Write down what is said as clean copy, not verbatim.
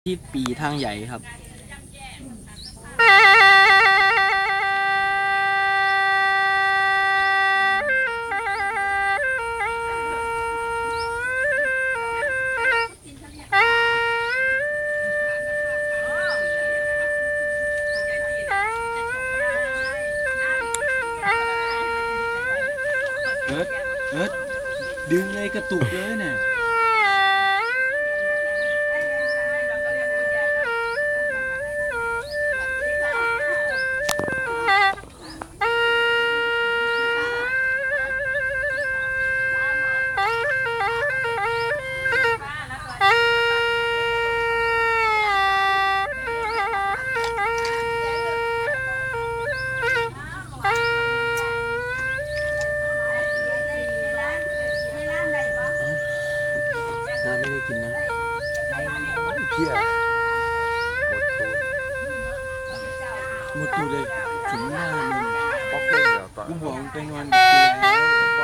ที่ปีทางใหญ่ครับเอิร์ธดึงเลยกระตุกเลยเนี่ยน้าไม่ได้กินนะเพี้ยหมดตูเลยถึงหน้ามึงป๊อกเด้งเดี๋ยวก่อนกูบอกมึงไปนอนกับกูแล้ว